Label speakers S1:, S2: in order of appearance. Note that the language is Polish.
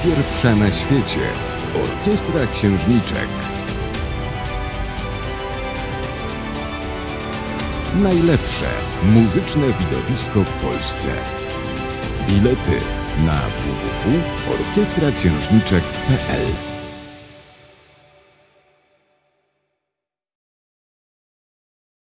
S1: Pierwsza na świecie Orkiestra Księżniczek. Najlepsze muzyczne widowisko w Polsce. Bilety na www.orkiestraksiężniczek.pl